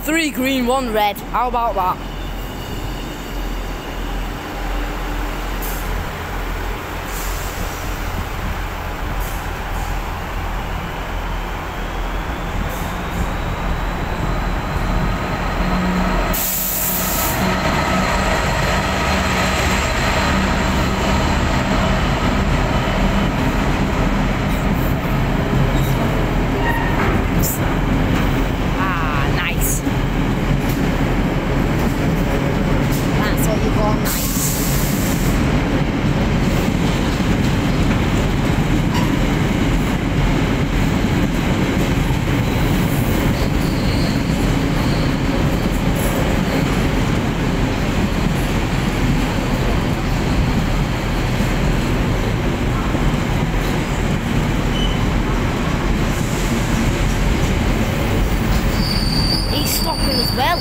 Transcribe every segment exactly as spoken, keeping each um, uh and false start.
Three green, one red. How about that? As well.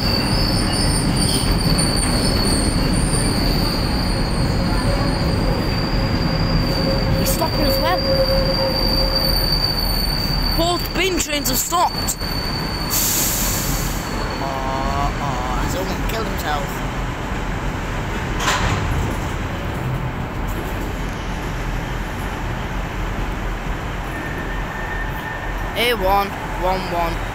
He's stopping as well. Both bin trains have stopped. Oh, oh, has someone killed himself? A one, one one.